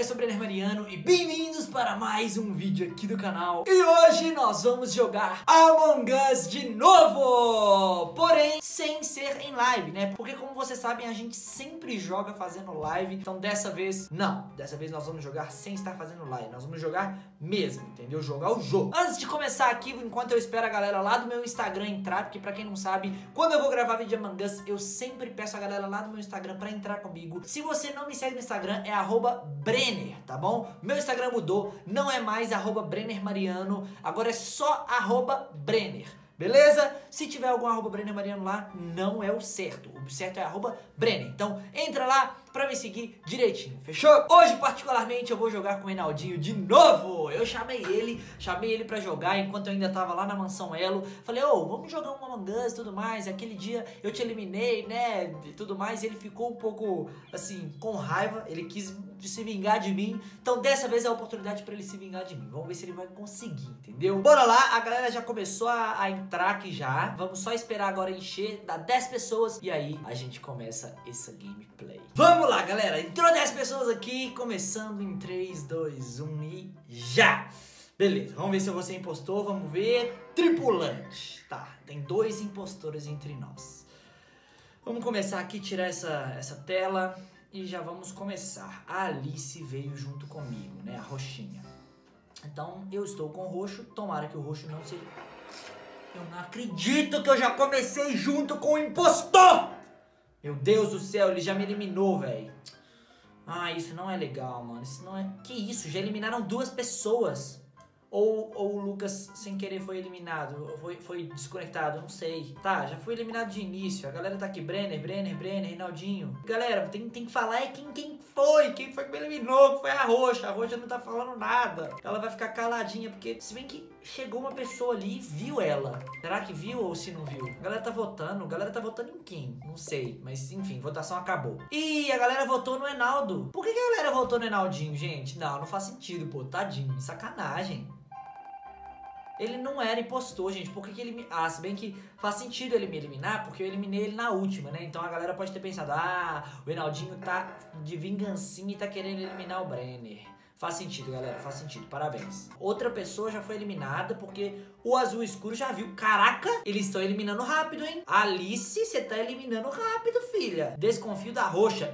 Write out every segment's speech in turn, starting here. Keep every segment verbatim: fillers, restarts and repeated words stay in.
eu sou o Brenner Mariano e bem-vindos para mais um vídeo aqui do canal. E hoje nós vamos jogar Among Us de novo, porém sem ser em live, né? Porque como vocês sabem, a gente sempre joga fazendo live, então dessa vez, não, dessa vez nós vamos jogar sem estar fazendo live, nós vamos jogar mesmo, entendeu? Jogar o jogo. Antes de começar aqui, enquanto eu espero a galera lá do meu Instagram entrar, porque pra quem não sabe, quando eu vou gravar vídeo de Among Us, eu sempre peço a galera lá do meu Instagram pra entrar comigo. Se você não me segue no Instagram, é arroba Brenner, tá bom? Meu Instagram mudou, não é mais arroba Brenner Mariano, agora é só arroba Brenner. Beleza? Se tiver algum arroba Brenner Mariano lá, não é o certo. O certo é arroba Brenner. Então, entra lá pra me seguir direitinho, fechou? Hoje, particularmente, eu vou jogar com o Reinaldinho de novo. Eu chamei ele, chamei ele pra jogar enquanto eu ainda tava lá na Mansão Elo. Falei, ô, oh, vamos jogar um Among Us e tudo mais. Aquele dia eu te eliminei, né, e tudo mais. E ele ficou um pouco, assim, com raiva. Ele quis se vingar de mim. Então, dessa vez é a oportunidade pra ele se vingar de mim. Vamos ver se ele vai conseguir, entendeu? Bora lá, a galera já começou a, a entrar aqui já. Vamos só esperar agora encher, dá dez pessoas. E aí, a gente começa essa gameplay. Vamos lá, galera. Entrou dez pessoas aqui, começando em três, dois, um e já! Beleza, vamos ver se eu vou ser impostor, vamos ver. Tripulante. Tá, tem dois impostores entre nós. Vamos começar aqui, tirar essa, essa tela e já vamos começar. A Alice veio junto comigo, né, a roxinha. Então, eu estou com o roxo, tomara que o roxo não seja... Eu não acredito que eu já comecei junto com o impostor! Meu Deus do céu, ele já me eliminou, velho. Ah, isso não é legal, mano. Isso não é... Que isso? Já eliminaram duas pessoas. Ou, ou o Lucas, sem querer, foi eliminado. Foi, foi desconectado, não sei. Tá, já foi eliminado de início. A galera tá aqui. Brenner, Brenner, Brenner, Reinaldinho. Galera, tem, tem que falar é quem, quem foi. Quem foi que me eliminou. Que foi a Roxa. A Roxa não tá falando nada. Ela vai ficar caladinha, porque se bem que chegou uma pessoa ali e viu ela. Será que viu ou se não viu? A galera tá votando. A galera tá votando em quem? Não sei. Mas, enfim, votação acabou. Ih, a galera votou no Reinaldo. Por que, que a galera votou no Reinaldinho, gente? Não, não faz sentido, pô. Tadinho. Sacanagem. Ele não era impostor, gente. Por que, que ele me... Ah, se bem que faz sentido ele me eliminar, porque eu eliminei ele na última, né? Então a galera pode ter pensado, ah, o Reinaldinho tá de vingancinha e tá querendo eliminar o Brenner. Faz sentido, galera, faz sentido, parabéns. Outra pessoa já foi eliminada porque o azul escuro já viu. Caraca, eles estão eliminando rápido, hein? Alice, você tá eliminando rápido, filha. Desconfio da roxa.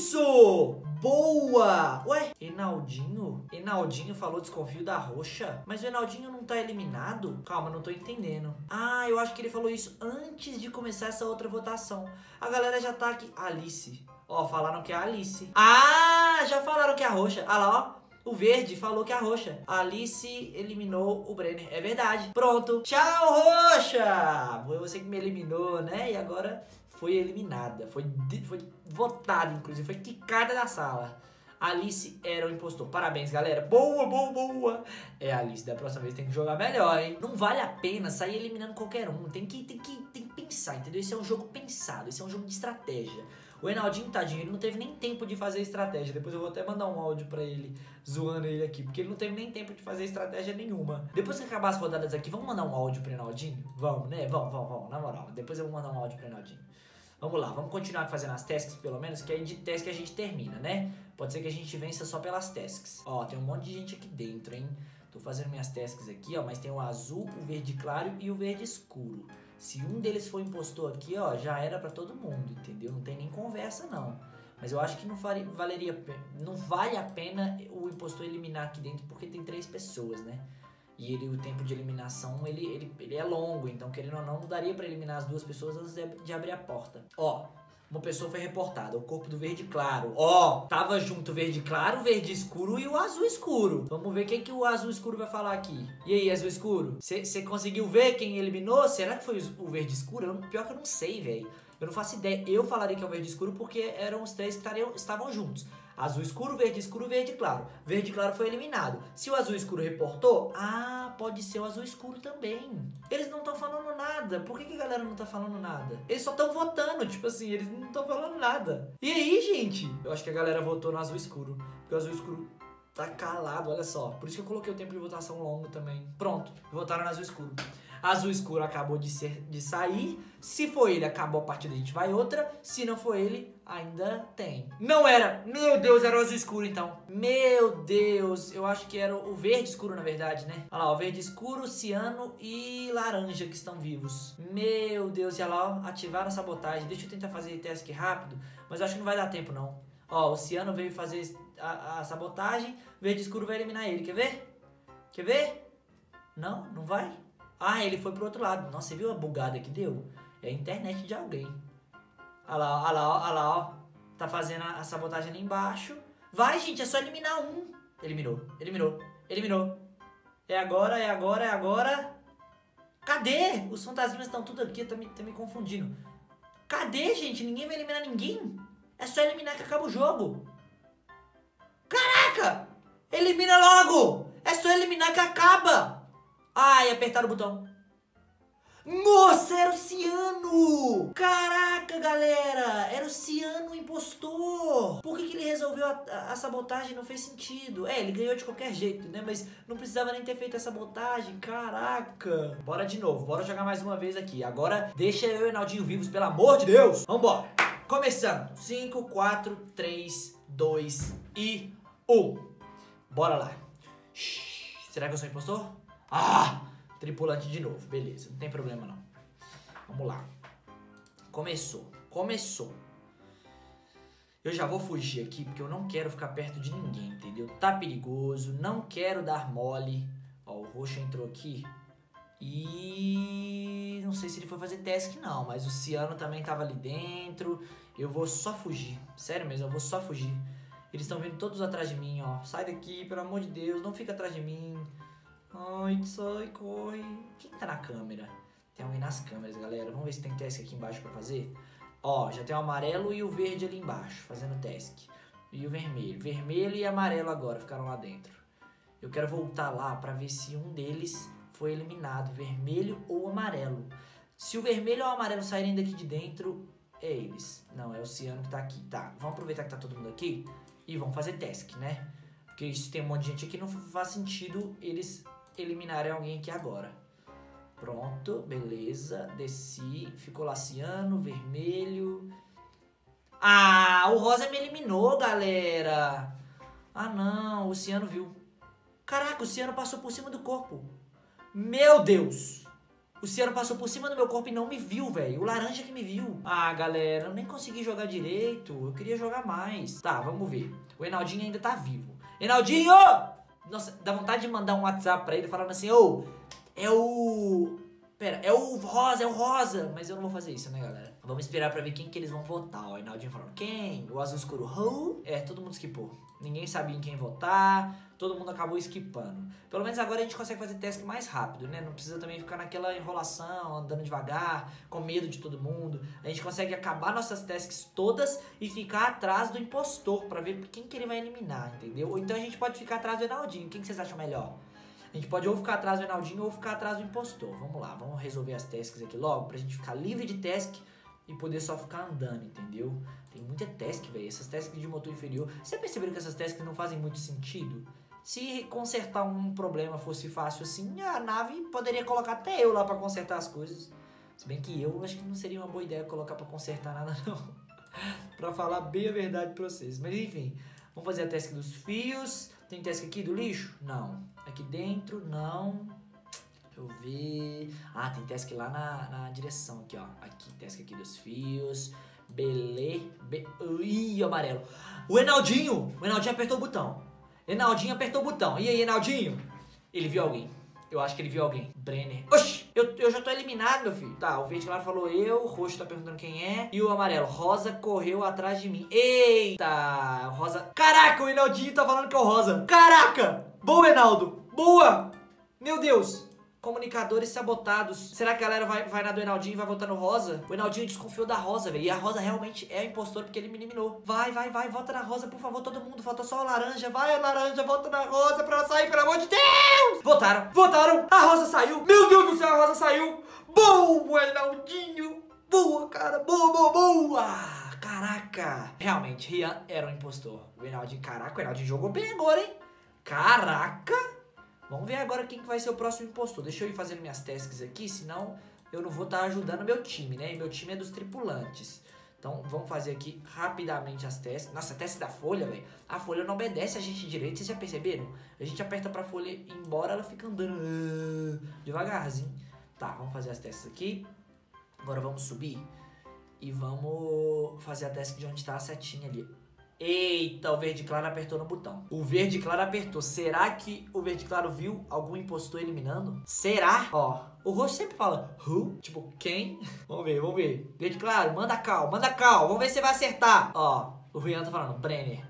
Isso! Boa! Ué, Reinaldinho? Reinaldinho falou desconfio da roxa? Mas o Reinaldinho não tá eliminado? Calma, não tô entendendo. Ah, eu acho que ele falou isso antes de começar essa outra votação. A galera já tá aqui. Alice. Ó, falaram que é a Alice. Ah, já falaram que é a roxa. Ah lá, ó. O verde falou que é a roxa. A Alice eliminou o Brenner. É verdade. Pronto. Tchau, roxa! Foi você que me eliminou, né? E agora foi eliminada. Foi, foi votada, inclusive. Foi quicada da sala. A Alice era o impostor. Parabéns, galera. Boa, boa, boa. É, a Alice, da próxima vez tem que jogar melhor, hein? Não vale a pena sair eliminando qualquer um. Tem que, tem que, tem que pensar, entendeu? Esse é um jogo pensado. Esse é um jogo de estratégia. O Reinaldinho, tadinho, ele não teve nem tempo de fazer estratégia. Depois eu vou até mandar um áudio pra ele, zoando ele aqui. Porque ele não teve nem tempo de fazer estratégia nenhuma. Depois que acabar as rodadas aqui, vamos mandar um áudio pro Reinaldinho? Vamos, né? Vamos, vamos, vamos. Na moral, depois eu vou mandar um áudio pro Reinaldinho. Vamos lá, vamos continuar fazendo as tasks pelo menos, que aí de task a gente termina, né? Pode ser que a gente vença só pelas tasks. Ó, tem um monte de gente aqui dentro, hein? Tô fazendo minhas tasks aqui, ó, mas tem o azul, o verde claro e o verde escuro. Se um deles for impostor aqui, ó, já era pra todo mundo, entendeu? Não tem nem conversa, não. Mas eu acho que não faria, valeria, não vale a pena o impostor eliminar aqui dentro, porque tem três pessoas, né? E ele, o tempo de eliminação, ele, ele, ele é longo, então querendo ou não, não daria pra eliminar as duas pessoas antes de, de abrir a porta. Ó, uma pessoa foi reportada, o corpo do verde claro. Ó, tava junto o verde claro, o verde escuro e o azul escuro. Vamos ver o que, que o azul escuro vai falar aqui. E aí, azul escuro? Você conseguiu ver quem eliminou? Será que foi o verde escuro? Eu, pior que eu não sei, velho. Eu não faço ideia. Eu falaria que é o verde escuro porque eram os três que estariam, estavam juntos. Azul escuro, verde escuro, verde claro. Verde claro foi eliminado. Se o azul escuro reportou, ah, pode ser o azul escuro também. Eles não estão falando nada. Por que, que a galera não tá falando nada? Eles só estão votando, tipo assim, eles não estão falando nada. E aí, gente? Eu acho que a galera votou no azul escuro. Porque o azul escuro tá calado, olha só. Por isso que eu coloquei o tempo de votação longo também. Pronto, votaram no azul escuro. Azul escuro acabou de, ser, de sair. Se for ele, acabou a partida, a gente vai outra. Se não for ele, ainda tem. Não era. Meu Deus, era o azul escuro então. Meu Deus, eu acho que era o verde escuro na verdade, né? Olha lá, o verde escuro, ciano e laranja que estão vivos. Meu Deus, e olha lá, ó, ativaram a sabotagem. Deixa eu tentar fazer task rápido, mas eu acho que não vai dar tempo não. Ó, o ciano veio fazer a, a sabotagem, o verde escuro vai eliminar ele. Quer ver? Quer ver? Não, não vai? Ah, ele foi pro outro lado. Nossa, você viu a bugada que deu? É a internet de alguém. Olha lá, olha lá, ó, olha lá, ó. Tá fazendo a, a sabotagem ali embaixo. Vai, gente, é só eliminar um. Eliminou, eliminou, eliminou. É agora, é agora, é agora. Cadê? Os fantasmas estão tudo aqui, tá me, tá me confundindo. Cadê, gente? Ninguém vai eliminar ninguém. É só eliminar que acaba o jogo. Caraca! Elimina logo! É só eliminar que acaba. Ai, apertaram o botão. Nossa, era o ciano! Caraca, galera! Era o ciano impostor! Por que, que ele resolveu a, a, a sabotagem? Não fez sentido. É, ele ganhou de qualquer jeito, né? Mas não precisava nem ter feito a sabotagem. Caraca! Bora de novo, bora jogar mais uma vez aqui. Agora, deixa eu e o Enaldinho vivos, pelo amor de Deus! Vambora! Começando! cinco, quatro, três, dois e um. Bora lá. Shhh, será que eu sou impostor? Ah! Tripulante de novo, beleza, não tem problema não. Vamos lá. Começou, começou. Eu já vou fugir aqui porque eu não quero ficar perto de ninguém, entendeu? Tá perigoso, não quero dar mole. Ó, o roxo entrou aqui. E não sei se ele foi fazer task não, mas o ciano também tava ali dentro. Eu vou só fugir, sério mesmo, eu vou só fugir. Eles estão vindo todos atrás de mim, ó. Sai daqui, pelo amor de Deus, não fica atrás de mim. Ai, sai, corre. Quem tá na câmera? Tem alguém nas câmeras, galera. Vamos ver se tem task aqui embaixo pra fazer. Ó, já tem o amarelo e o verde ali embaixo, fazendo task. E o vermelho. Vermelho e amarelo agora ficaram lá dentro. Eu quero voltar lá pra ver se um deles foi eliminado. Vermelho ou amarelo. Se o vermelho ou o amarelo saírem daqui de dentro, é eles. Não, é o ciano que tá aqui. Tá, vamos aproveitar que tá todo mundo aqui e vamos fazer task, né? Porque se tem um monte de gente aqui, não faz sentido eles eliminarem alguém aqui agora. Pronto, beleza. Desci, ficou lá ciano, vermelho. Ah, o rosa me eliminou, galera. Ah, não, o ciano viu. Caraca, o ciano passou por cima do corpo. Meu Deus. O ciano passou por cima do meu corpo e não me viu, velho. O laranja que me viu. Ah, galera, eu nem consegui jogar direito. Eu queria jogar mais. Tá, vamos ver. O Enaldinho ainda tá vivo. Enaldinho! Nossa, dá vontade de mandar um WhatsApp pra ele falando assim, ô, oh, é o... Pera, é o rosa, é o rosa. Mas eu não vou fazer isso, né, galera? Vamos esperar pra ver quem que eles vão votar. Ó, o Enaldinho falando, quem? O azul escuro, who? É, todo mundo skipou. Ninguém sabia em quem votar. Todo mundo acabou skipando. Pelo menos agora a gente consegue fazer task mais rápido, né? Não precisa também ficar naquela enrolação, andando devagar, com medo de todo mundo. A gente consegue acabar nossas tasks todas e ficar atrás do impostor pra ver quem que ele vai eliminar, entendeu? Ou então a gente pode ficar atrás do Enaldinho. Quem que vocês acham melhor? A gente pode ou ficar atrás do Enaldinho ou ficar atrás do impostor. Vamos lá, vamos resolver as tasks aqui logo pra gente ficar livre de task e poder só ficar andando, entendeu? Tem muita task, velho. Essas tasks de motor inferior. Você perceberam que essas tasks não fazem muito sentido? Se consertar um problema fosse fácil assim, a nave poderia colocar até eu lá pra consertar as coisas. Se bem que eu acho que não seria uma boa ideia colocar pra consertar nada, não. Pra falar bem a verdade pra vocês. Mas enfim, vamos fazer a task dos fios. Tem task aqui do lixo? Não. Aqui dentro? Não. Deixa eu ver. Ah, tem task lá na, na direção aqui, ó. Aqui, task aqui dos fios. Belê. Be... Ih, amarelo. O Enaldinho! O Enaldinho apertou o botão. Enaldinho apertou o botão. E aí, Enaldinho? Ele viu alguém. Eu acho que ele viu alguém. Brenner. Oxi! Eu, eu já tô eliminado, meu filho. Tá, o verde claro falou eu. O roxo tá perguntando quem é. E o amarelo. Rosa correu atrás de mim. Eita! Rosa... Caraca, o Enaldinho tá falando que é o Rosa. Caraca! Boa, Enaldo. Boa! Meu Deus. Comunicadores sabotados. Será que a galera vai, vai na do Enaldinho e vai votar no Rosa? O Enaldinho desconfiou da Rosa, velho. E a Rosa realmente é impostor porque ele me eliminou. Vai, vai, vai. Vota na Rosa, por favor, todo mundo. Falta só o laranja. Vai, laranja, vota na Rosa pra ela sair, pelo amor de Deus! Votaram, votaram. A Rosa saiu. Meu Deus do céu, a Rosa saiu. Boa, Enaldinho. Boa, cara. Boa, boa, boa. Caraca. Realmente, Rian era um impostor. O Enaldinho, caraca, o Enaldinho jogou bem agora, hein? Caraca. Vamos ver agora quem que vai ser o próximo impostor. Deixa eu ir fazendo minhas tasks aqui, senão eu não vou estar ajudando meu time, né? E meu time é dos tripulantes. Então, vamos fazer aqui rapidamente as tasks. Nossa, a task da folha, velho. A folha não obedece a gente direito, vocês já perceberam? A gente aperta pra folha ir embora, ela fica andando uh, devagarzinho. Tá, vamos fazer as tasks aqui. Agora vamos subir e vamos fazer a task de onde tá a setinha ali. Eita, o verde claro apertou no botão. O verde claro apertou. Será que o verde claro viu algum impostor eliminando? Será? Ó, o roxo sempre fala who? Tipo, quem? Vamos ver, vamos ver. Verde claro, manda cal, manda cal. Vamos ver se você vai acertar. Ó, o Rian tá falando, Brenner.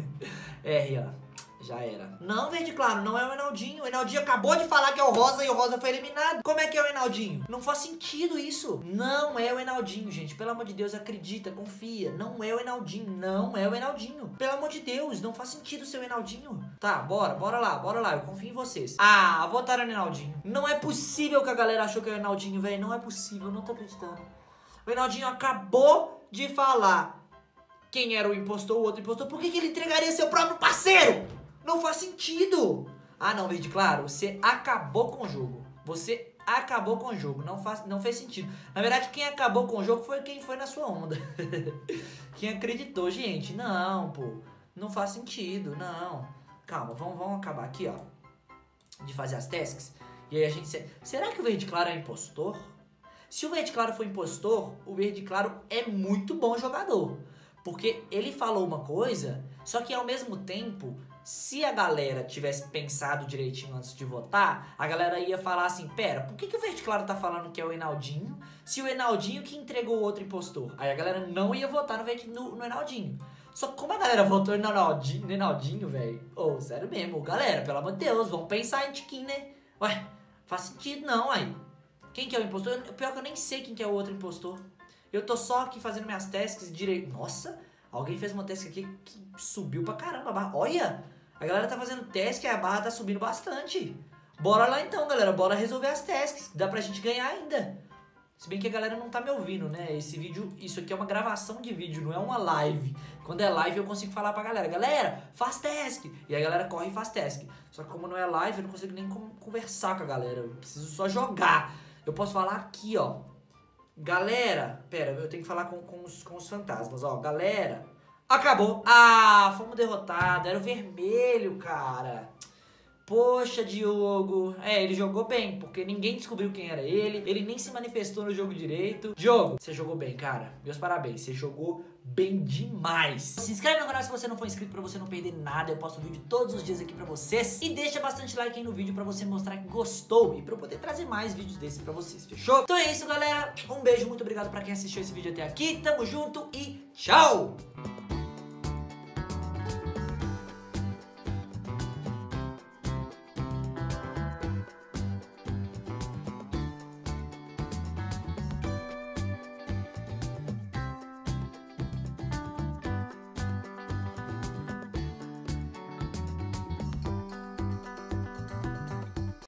É, Rian. Já era. Não, verde claro, não é o Enaldinho. O Enaldinho acabou de falar que é o Rosa e o Rosa foi eliminado. Como é que é o Enaldinho? Não faz sentido isso. Não é o Enaldinho, gente. Pelo amor de Deus, acredita, confia. Não é o Enaldinho. Não é o Enaldinho. Pelo amor de Deus, não faz sentido ser o Enaldinho. Tá, bora, bora lá, bora lá. Eu confio em vocês. Ah, votaram no Enaldinho. Não é possível que a galera achou que é o Enaldinho, velho. Não é possível, eu não tô acreditando. O Enaldinho acabou de falar quem era o impostor, o outro impostor. Por que que ele entregaria seu próprio parceiro? Não faz sentido. Ah, não, verde claro, você acabou com o jogo. Você acabou com o jogo. Não, faz, não fez sentido. Na verdade, quem acabou com o jogo foi quem foi na sua onda. Quem acreditou, gente. Não, pô. Não faz sentido, não. Calma, vamos, vamos acabar aqui, ó. De fazer as tasks. E aí a gente... Será que o verde claro é impostor? Se o verde claro for impostor, o verde claro é muito bom jogador. Porque ele falou uma coisa, só que ao mesmo tempo... Se a galera tivesse pensado direitinho antes de votar, a galera ia falar assim, pera, por que, que o verde claro tá falando que é o Enaldinho, se o Enaldinho que entregou o outro impostor? Aí a galera não ia votar no, verde, no, no Enaldinho. Só que como a galera votou no Enaldinho, no Enaldinho, velho, ô, oh, sério mesmo, galera, pelo amor de Deus, vamos pensar em tiquinho, né? Ué, faz sentido não, aí. Quem que é o impostor? Pior que eu nem sei quem que é o outro impostor. Eu tô só aqui fazendo minhas tasks direito. Nossa, alguém fez uma task aqui que subiu pra caramba. Olha! A galera tá fazendo task e a barra tá subindo bastante. Bora lá então, galera. Bora resolver as tasks. Dá pra gente ganhar ainda. Se bem que a galera não tá me ouvindo, né? Esse vídeo, isso aqui é uma gravação de vídeo, não é uma live. Quando é live eu consigo falar pra galera, galera, faz task. E a galera corre e faz task. Só que como não é live, eu não consigo nem conversar com a galera. Eu preciso só jogar. Eu posso falar aqui, ó. Galera, pera, eu tenho que falar com, com, os, com os fantasmas, ó. Galera... Acabou. Ah, fomos derrotados. Era o vermelho, cara. Poxa, Diogo. É, ele jogou bem, porque ninguém descobriu quem era ele. Ele nem se manifestou no jogo direito. Diogo, você jogou bem, cara. Meus parabéns. Você jogou bem demais. Se inscreve no canal se você não for inscrito pra você não perder nada. Eu posto vídeo todos os dias aqui pra vocês. E deixa bastante like aí no vídeo pra você mostrar que gostou. E pra eu poder trazer mais vídeos desses pra vocês, fechou? Então é isso, galera. Um beijo, muito obrigado pra quem assistiu esse vídeo até aqui. Tamo junto e tchau!